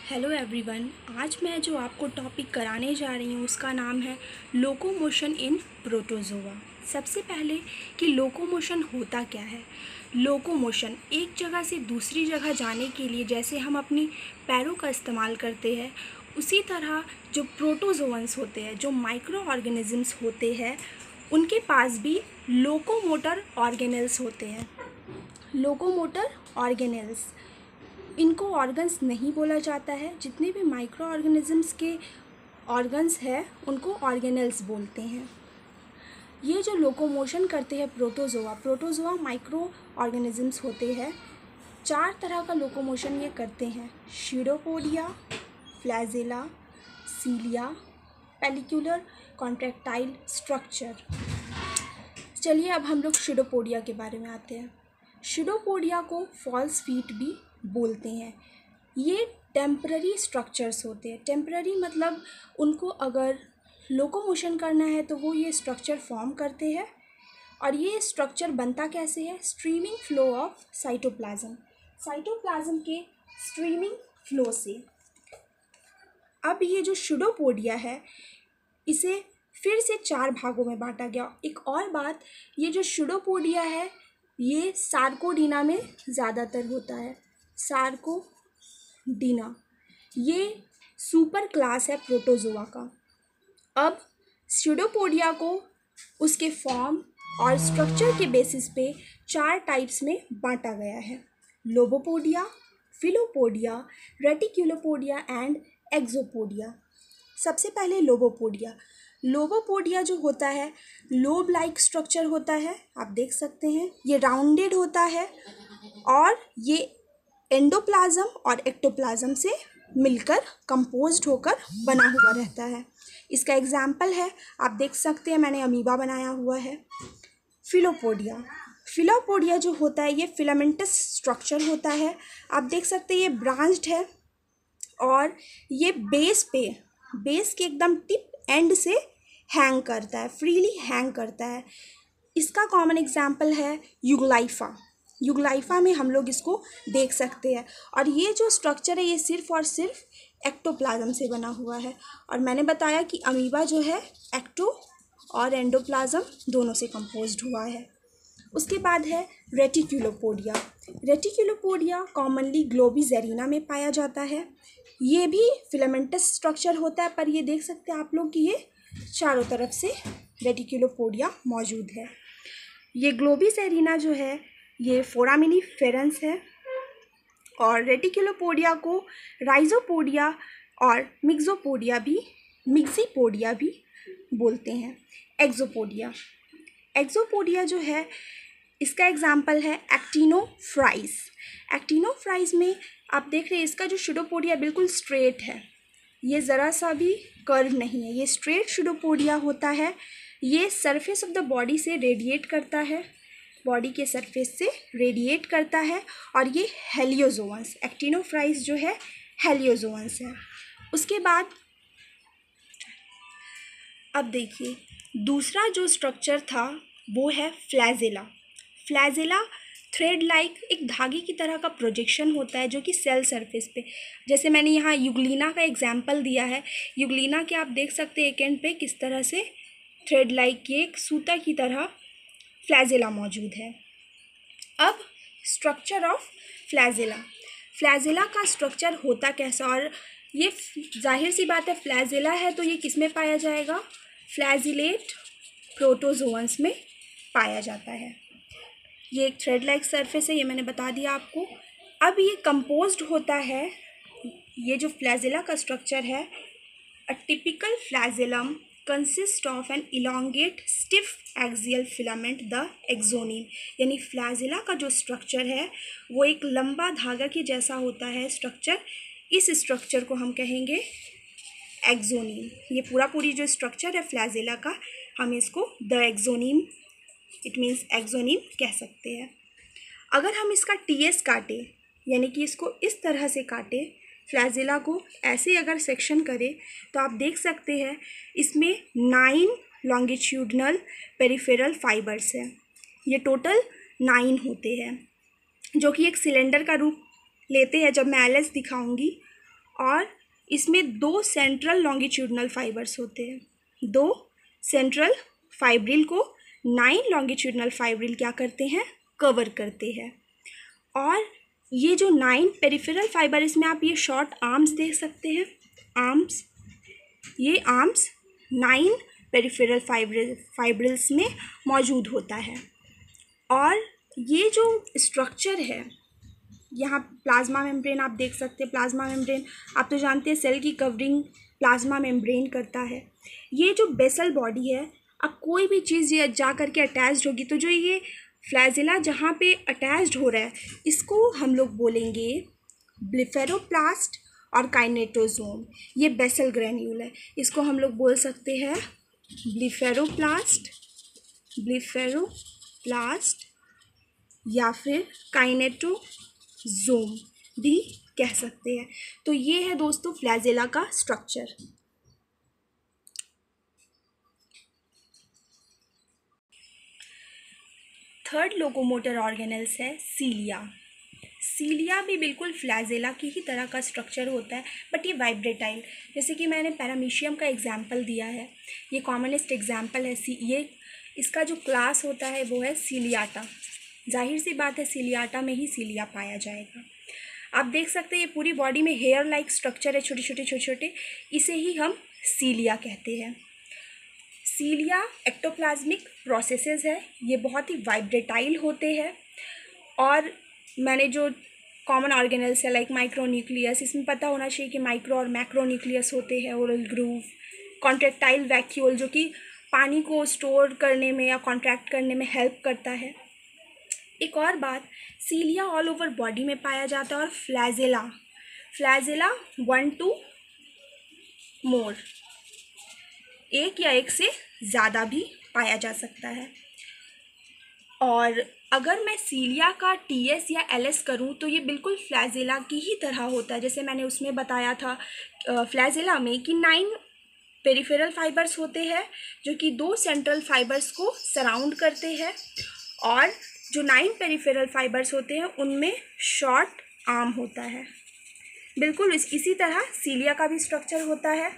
Hello everyone. आज मैं जो आपको टॉपिक कराने जा रही हूँ उसका नाम है लोकोमोशन इन प्रोटोजोआ। सबसे पहले कि लोकोमोशन होता क्या है। लोकोमोशन एक जगह से दूसरी जगह जाने के लिए जैसे हम अपनी पैरों का इस्तेमाल करते हैं, उसी तरह जो प्रोटोजोअन्स होते हैं, जो माइक्रो ऑर्गेनिजम्स होते हैं, उनके पास भी लोकोमोटर ऑर्गेनेल्स होते हैं। लोकोमोटर ऑर्गेनेल्स, इनको ऑर्गन्स नहीं बोला जाता है। जितने भी माइक्रो ऑर्गेनिजम्स के ऑर्गन्स हैं उनको ऑर्गेनेल्स बोलते हैं। ये जो लोकोमोशन करते हैं प्रोटोजोआ माइक्रो ऑर्गेनिजम्स होते हैं। 4 तरह का लोकोमोशन ये करते हैं: pseudopodia, flagella, cilia, pellicular contractile structure. चलिए अब हम लोग शीडोपोडिया के बारे में आते हैं। शीडोपोडिया को फॉल्स फीट भी बोलते हैं। ये टेम्पररी स्ट्रक्चर्स होते हैं। टेम्पररी मतलब उनको अगर लोकोमोशन करना है तो वो ये स्ट्रक्चर फॉर्म करते हैं। और ये स्ट्रक्चर बनता कैसे है? स्ट्रीमिंग फ्लो ऑफ साइटोप्लाज्म के स्ट्रीमिंग फ्लो से। अब ये जो शीडोपोडिया है इसे फिर से 4 भागों में बांटा गया। एक और बात, ये जो शीडोपोडिया है ये सार्कोडीना में ज़्यादातर होता है। सार्कोडीना ये सुपर क्लास है प्रोटोजोआ का। अब शीडोपोडिया को उसके फॉर्म और स्ट्रक्चर के बेसिस पे 4 टाइप्स में बांटा गया है: lobopodia, filopodia, reticulopodia and axopodia. सबसे पहले लोबोपोडिया जो होता है लोब लाइक स्ट्रक्चर होता है। आप देख सकते हैं ये राउंडेड होता है और ये एंडोप्लाज्म और एक्टोप्लाज्म से मिलकर कंपोज्ड होकर बना हुआ रहता है। इसका एग्जाम्पल है, आप देख सकते हैं मैंने अमीबा बनाया हुआ है। फिलोपोडिया जो होता है ये फिलामेंटस स्ट्रक्चर होता है। आप देख सकते हैं ये ब्रांच्ड है और ये बेस के एकदम टिप एंड से हैंग करता है, फ्रीली हैंग करता है। इसका कॉमन एग्जाम्पल है युगलाइफा में हम लोग इसको देख सकते हैं। और ये जो स्ट्रक्चर है ये सिर्फ और सिर्फ एक्टोप्लाज्म से बना हुआ है। और मैंने बताया कि अमीबा जो है एक्टो और एंडोप्लाज्म दोनों से कंपोज्ड हुआ है। उसके बाद है रेटिक्युलोपोडिया कॉमनली ग्लोबिज़ेरिना में पाया जाता है। ये भी फिलामेंटस स्ट्रक्चर होता है, पर ये देख सकते हैं आप लोग कि ये चारों तरफ से रेटिक्युलोपोडिया मौजूद है। ये ग्लोबिज़ेरिना जो है ये फोरामिनीफेरंस है। और रेटिक्युलोपोडिया को राइजोपोडिया और मिक्सीपोडिया भी बोलते हैं। एक्सोपोडिया जो है इसका एग्जाम्पल है एक्टिनोफ्राइज में आप देख रहे हैं इसका जो शीडोपोडिया बिल्कुल स्ट्रेट है, ये ज़रा सा भी कर्व नहीं है, ये स्ट्रेट शीडोपोडिया होता है। ये सरफेस ऑफ द बॉडी से रेडिएट करता है, बॉडी के सरफेस से रेडिएट करता है। और ये हेलियोजोअन्स, एक्टिनोफ्राइज जो है हेलियोजोअन्स है। उसके बाद अब देखिए दूसरा जो स्ट्रक्चर था वो है फ्लैजेला थ्रेड लाइक एक धागे की तरह का प्रोजेक्शन होता है जो कि सेल सरफेस पे, जैसे मैंने यहाँ युगलिना का एग्जाम्पल दिया है। युगलिना के आप देख सकते हैं एक एंड पे किस तरह से थ्रेड लाइक की एक सूता की तरह फ्लैजेला मौजूद है। अब स्ट्रक्चर ऑफ फ्लैजेला का स्ट्रक्चर होता कैसा, और ये जाहिर सी बात है फ्लैजेला है तो ये किस में पाया जाएगा? फ्लैजिलेट प्रोटोजोअन्स में पाया जाता है। ये एक थ्रेड लाइक सरफेस है, ये मैंने बता दिया आपको। अब ये कंपोज्ड होता है, ये जो फ्लैजेला का स्ट्रक्चर है, a typical flagellum consist of an elongate stiff axial filament the axoneme. यानी फ्लैजेला का जो स्ट्रक्चर है वो एक लंबा धागा के जैसा होता है स्ट्रक्चर। इस स्ट्रक्चर को हम कहेंगे एक्सोनीम। ये पूरी जो स्ट्रक्चर है फ्लैजेला का, हम इसको the axoneme, it means axoneme कह सकते हैं। अगर हम इसका टीएस काटे, यानी कि इसको इस तरह से काटे, फ्लैजेला को ऐसे अगर सेक्शन करें तो आप देख सकते हैं इसमें 9 लॉन्गिट्यूडनल पेरिफेरल फाइबर्स हैं। ये टोटल 9 होते हैं जो कि एक सिलेंडर का रूप लेते हैं जब मैं एलएस दिखाऊंगी। और इसमें 2 सेंट्रल लॉन्गिट्यूडनल फाइबर्स होते हैं। 2 सेंट्रल फाइब्रिल को 9 लॉन्गिट्यूडनल फाइब्रिल क्या करते हैं, कवर करते हैं। और ये जो 9 पेरिफेरल फाइबर, इसमें आप ये शॉर्ट आर्म्स देख सकते हैं, आर्म्स, ये आर्म्स 9 पेरिफेरल फाइब्रिल्स में मौजूद होता है। और ये जो स्ट्रक्चर है, यहाँ प्लाज्मा मेम्ब्रेन आप देख सकते हैं। प्लाज्मा मेम्ब्रेन आप तो जानते हैं सेल की कवरिंग प्लाज्मा मेम्ब्रेन करता है। ये जो बेसल बॉडी है, अब कोई भी चीज़ ये जा करके अटैच्ड होगी, तो जो ये फ्लैजेला जहाँ पे अटैच्ड हो रहा है, इसको हम लोग बोलेंगे ब्लेफेरोप्लास्ट और काइनेटोसोम। ये बेसल ग्रेन्यूल है, इसको हम लोग बोल सकते हैं ब्लेफेरोप्लास्ट या फिर काइनेटोसोम भी कह सकते हैं। तो ये है दोस्तों फ्लैजेला का स्ट्रक्चर। थर्ड लोकोमोटर ऑर्गेनल्स है सीलिया। सीलिया भी बिल्कुल फ्लैजेला की ही तरह का स्ट्रक्चर होता है, बट ये वाइब्रेटाइल। जैसे कि मैंने पैरामीशियम का एग्जाम्पल दिया है, ये कॉमनेस्ट एग्जाम्पल है। ये इसका जो क्लास होता है वो है सीलियाटा। जाहिर सी बात है सीलियाटा में ही सीलिया पाया जाएगा। आप देख सकते हैं ये पूरी बॉडी में हेयर लाइक स्ट्रक्चर है, छोटे छोटे, इसे ही हम सीलिया कहते हैं। सीलिया एक्टोप्लाज्मिक प्रोसेसेस है, ये बहुत ही वाइब्रेटाइल होते हैं। और मैंने जो कॉमन ऑर्गेनल्स है लाइक माइक्रोन्यूक्लियस, इसमें पता होना चाहिए कि माइक्रो और मैक्रोन्यूक्लियस होते हैं। ओरल ग्रूव, कॉन्ट्रैक्टाइल वैक्यूल जो कि पानी को स्टोर करने में या कॉन्ट्रैक्ट करने में हेल्प करता है। एक और बात, सीलिया ऑल ओवर बॉडी में पाया जाता है। और फ्लैजेला 1 to more, एक या एक से ज़्यादा भी पाया जा सकता है। और अगर मैं सीलिया का TS या LS करूं तो ये बिल्कुल फ्लैजेला की ही तरह होता है। जैसे मैंने उसमें बताया था फ्लैजेला में कि 9 पेरिफेरल फाइबर्स होते हैं जो कि 2 सेंट्रल फाइबर्स को सराउंड करते हैं। और जो 9 पेरिफेरल फाइबर्स होते हैं उनमें शॉर्ट आर्म होता है। बिल्कुल इसी तरह सीलिया का भी स्ट्रक्चर होता है।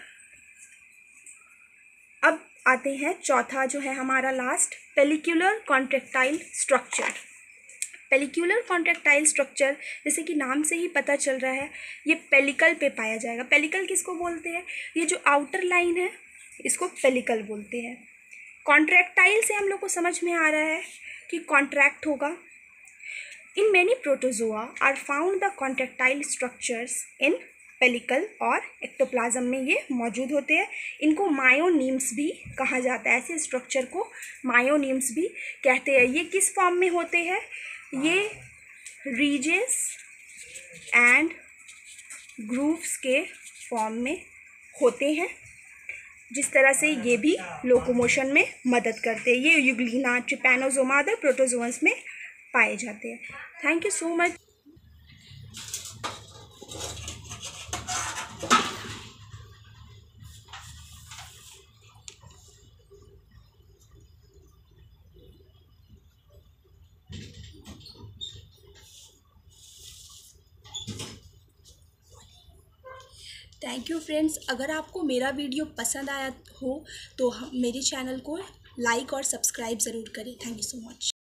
अब आते हैं चौथा जो है हमारा last, pellicular contractile structure. Pellicular contractile structure जैसे कि नाम से ही पता चल रहा है, ये पेलिकल पे पाया जाएगा। पेलिकल किसको बोलते हैं, ये जो आउटर लाइन है इसको पेलिकल बोलते हैं। कॉन्ट्रैक्टाइल से हम लोग को समझ में आ रहा है कि कॉन्ट्रैक्ट होगा। In many protozoa are found the contractile structures in pellicle और एक्टोप्लाज्म में ये मौजूद होते हैं। इनको मायोनीम्स भी कहा जाता है, ऐसे स्ट्रक्चर को मायोनीम्स भी कहते हैं। ये किस फॉर्म में होते हैं, ये रीजेस एंड ग्रूव्स के फॉर्म में होते हैं, जिस तरह से ये भी लोकोमोशन में मदद करते हैं। ये यूग्लिना, ट्रिपैनोसोमा, अदर प्रोटोजोअन्स में पाए जाते हैं। Thank you so much. Thank you friends. अगर आपको मेरा वीडियो पसंद आया हो तो मेरे चैनल को लाइक और सब्सक्राइब ज़रूर करें। Thank you so much.